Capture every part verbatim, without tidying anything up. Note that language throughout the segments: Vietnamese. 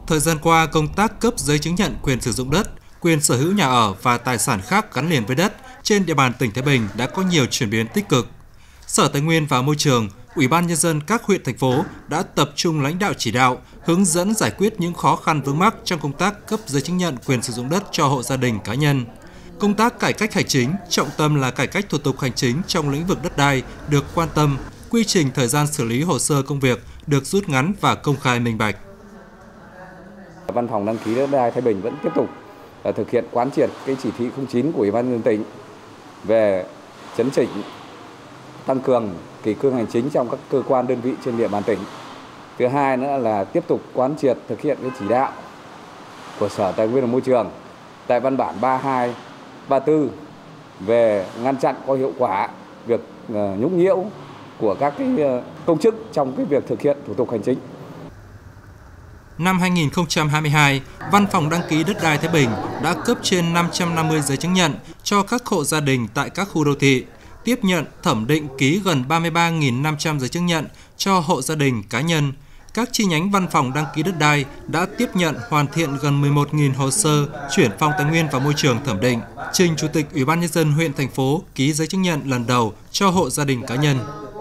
Thời gian qua, công tác cấp giấy chứng nhận quyền sử dụng đất, quyền sở hữu nhà ở và tài sản khác gắn liền với đất trên địa bàn tỉnh Thái Bình đã có nhiều chuyển biến tích cực. Sở Tài nguyên và Môi trường, Ủy ban Nhân dân các huyện, thành phố đã tập trung lãnh đạo chỉ đạo, hướng dẫn giải quyết những khó khăn vướng mắc trong công tác cấp giấy chứng nhận quyền sử dụng đất cho hộ gia đình cá nhân. Công tác cải cách hành chính, trọng tâm là cải cách thủ tục hành chính trong lĩnh vực đất đai được quan tâm, quy trình thời gian xử lý hồ sơ công việc được rút ngắn và công khai minh bạch. Văn phòng đăng ký đất đai Thái Bình vẫn tiếp tục thực hiện quán triệt cái chỉ thị không chín của Ủy ban nhân dân tỉnh về chấn chỉnh, tăng cường kỷ cương hành chính trong các cơ quan đơn vị trên địa bàn tỉnh. Thứ hai nữa là tiếp tục quán triệt thực hiện cái chỉ đạo của Sở Tài nguyên và Môi trường tại văn bản ba hai ba tư về ngăn chặn có hiệu quả việc nhũng nhiễu của các cái công chức trong cái việc thực hiện thủ tục hành chính. Năm hai nghìn không trăm hai mươi hai, Văn phòng đăng ký đất đai Thái Bình đã cấp trên năm trăm năm mươi giấy chứng nhận cho các hộ gia đình tại các khu đô thị, tiếp nhận thẩm định ký gần ba mươi ba nghìn năm trăm giấy chứng nhận cho hộ gia đình cá nhân. Các chi nhánh văn phòng đăng ký đất đai đã tiếp nhận hoàn thiện gần mười một nghìn hồ sơ chuyển Phòng Tài nguyên và Môi trường thẩm định, trình Chủ tịch Ủy ban Nhân dân huyện, thành phố ký giấy chứng nhận lần đầu cho hộ gia đình cá nhân.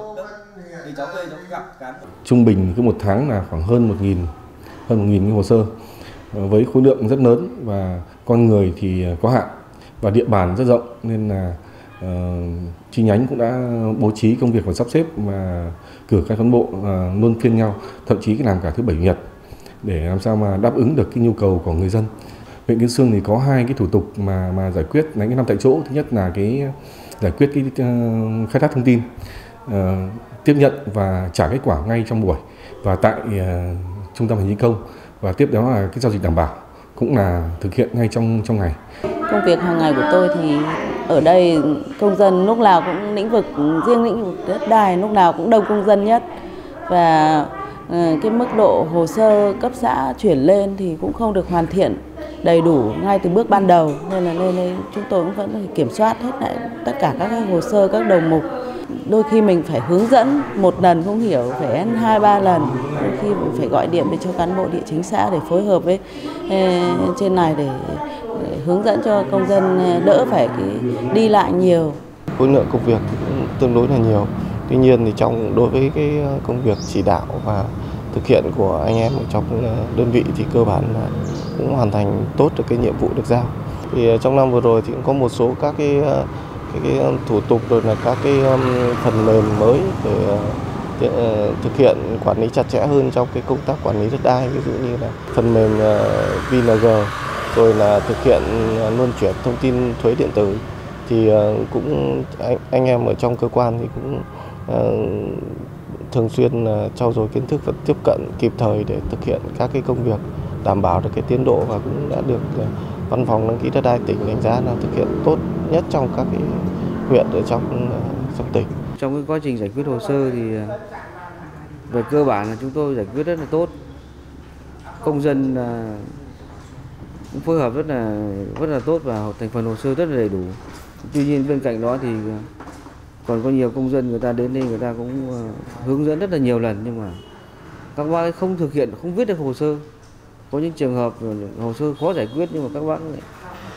Trung bình cứ một tháng là khoảng hơn một nghìn hơn một nghìn hồ sơ với khối lượng rất lớn và con người thì có hạn và địa bàn rất rộng, nên là uh, chi nhánh cũng đã bố trí công việc và sắp xếp và cử các cán bộ uh, luân phiên nhau, thậm chí làm cả thứ bảy nhật để làm sao mà đáp ứng được cái nhu cầu của người dân. Huyện Kiến Xương thì có hai cái thủ tục mà mà giải quyết đánh cái năm tại chỗ. Thứ nhất là cái giải quyết cái uh, khai thác thông tin, uh, tiếp nhận và trả kết quả ngay trong buổi và tại uh, trung tâm hành chính công, và tiếp đó là cái giao dịch đảm bảo cũng là thực hiện ngay trong trong ngày. Công việc hàng ngày của tôi thì ở đây công dân lúc nào cũng lĩnh vực riêng lĩnh vực đất đai lúc nào cũng đông công dân nhất, và cái mức độ hồ sơ cấp xã chuyển lên thì cũng không được hoàn thiện đầy đủ ngay từ bước ban đầu, nên là nên, nên chúng tôi cũng vẫn phải kiểm soát hết lại tất cả các hồ sơ, các đầu mục. Đôi khi mình phải hướng dẫn một lần không hiểu, phải ăn hai ba lần, đôi khi mình phải gọi điện về cho cán bộ địa chính xã để phối hợp với trên này để, để hướng dẫn cho công dân đỡ phải đi lại nhiều. Khối lượng công việc cũng tương đối là nhiều. Tuy nhiên thì trong đối với cái công việc chỉ đạo và thực hiện của anh em trong đơn vị thì cơ bản là cũng hoàn thành tốt được cái nhiệm vụ được giao. Thì trong năm vừa rồi thì cũng có một số các cái Cái, cái thủ tục rồi là các cái um, phần mềm mới để uh, thực hiện quản lý chặt chẽ hơn trong cái công tác quản lý đất đai, ví dụ như là phần mềm uh, vê en giê, rồi là thực hiện uh, luân chuyển thông tin thuế điện tử, thì uh, cũng anh, anh em ở trong cơ quan thì cũng uh, thường xuyên uh, trau dồi kiến thức và tiếp cận kịp thời để thực hiện các cái công việc đảm bảo được cái tiến độ, và cũng đã được uh, Văn phòng đăng ký đất đai tỉnh đánh giá là thực hiện tốt nhất trong các cái huyện ở trong trong tỉnh. Trong cái quá trình giải quyết hồ sơ thì về cơ bản là chúng tôi giải quyết rất là tốt, công dân cũng phối hợp rất là rất là tốt và thành phần hồ sơ rất là đầy đủ. Tuy nhiên bên cạnh đó thì còn có nhiều công dân người ta đến đây người ta cũng hướng dẫn rất là nhiều lần, nhưng mà các bác không thực hiện, không viết được hồ sơ. Có những trường hợp hồ sơ khó giải quyết nhưng mà các bác lại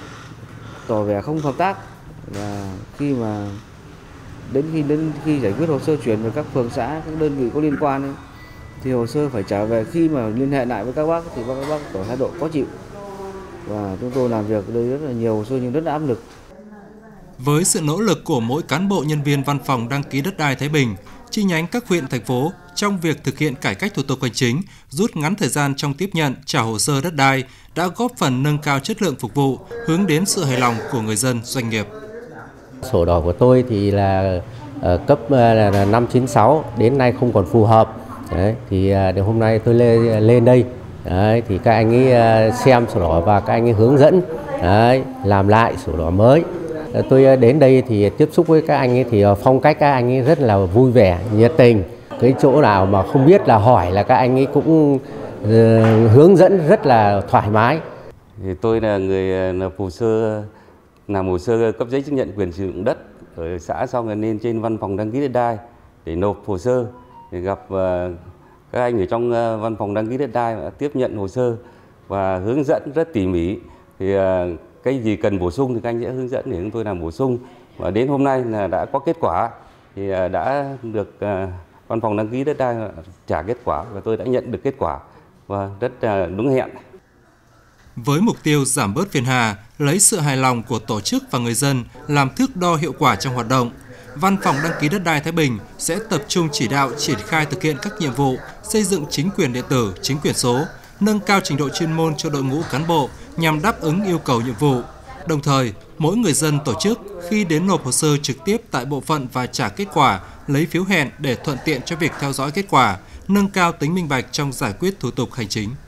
tỏ vẻ không hợp tác, và khi mà đến khi đến khi giải quyết hồ sơ chuyển về các phường xã, các đơn vị có liên quan ấy, thì hồ sơ phải trả về, khi mà liên hệ lại với các bác thì các bác tỏ thái độ khó chịu, và chúng tôi làm việc ở đây rất là nhiều hồ sơ nhưng rất là áp lực. Với sự nỗ lực của mỗi cán bộ nhân viên Văn phòng đăng ký đất đai Thái Bình, chi nhánh các huyện, thành phố trong việc thực hiện cải cách thủ tục hành chính, rút ngắn thời gian trong tiếp nhận, trả hồ sơ đất đai đã góp phần nâng cao chất lượng phục vụ, hướng đến sự hài lòng của người dân, doanh nghiệp. Sổ đỏ của tôi thì là uh, cấp uh, là năm chín sáu, đến nay không còn phù hợp. Đấy, thì uh, hôm nay tôi lên, lên đây, đấy, thì các anh ấy uh, xem sổ đỏ và các anh ấy hướng dẫn, đấy, làm lại sổ đỏ mới. Uh, tôi uh, đến đây thì tiếp xúc với các anh ấy thì uh, phong cách các anh ấy rất là vui vẻ, nhiệt tình. Cái chỗ nào mà không biết là hỏi là các anh ấy cũng uh, hướng dẫn rất là thoải mái. Thì tôi là người nộp hồ sơ, làm hồ sơ cấp giấy chứng nhận quyền sử dụng đất ở xã, xong rồi lên trên văn phòng đăng ký đất đai để nộp hồ sơ, để gặp uh, các anh ở trong uh, văn phòng đăng ký đất đai và tiếp nhận hồ sơ và hướng dẫn rất tỉ mỉ. Thì cái gì cần bổ sung thì các anh sẽ hướng dẫn để chúng tôi làm bổ sung. Và đến hôm nay là đã có kết quả, thì đã được Văn phòng đăng ký đất đai trả kết quả và tôi đã nhận được kết quả và rất đúng hẹn. Với mục tiêu giảm bớt phiền hà, lấy sự hài lòng của tổ chức và người dân làm thước đo hiệu quả trong hoạt động, Văn phòng đăng ký đất đai Thái Bình sẽ tập trung chỉ đạo triển khai thực hiện các nhiệm vụ xây dựng chính quyền điện tử, chính quyền số, nâng cao trình độ chuyên môn cho đội ngũ cán bộ nhằm đáp ứng yêu cầu nhiệm vụ. Đồng thời, mỗi người dân tổ chức khi đến nộp hồ sơ trực tiếp tại bộ phận và trả kết quả, lấy phiếu hẹn để thuận tiện cho việc theo dõi kết quả, nâng cao tính minh bạch trong giải quyết thủ tục hành chính.